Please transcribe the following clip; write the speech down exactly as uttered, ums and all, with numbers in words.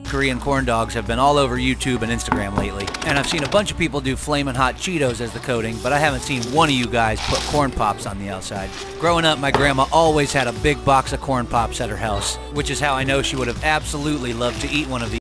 Korean corn dogs have been all over YouTube and Instagram lately. And I've seen a bunch of people do Flamin' Hot Cheetos as the coating, but I haven't seen one of you guys put corn pops on the outside. Growing up, my grandma always had a big box of corn pops at her house, which is how I know she would have absolutely loved to eat one of these.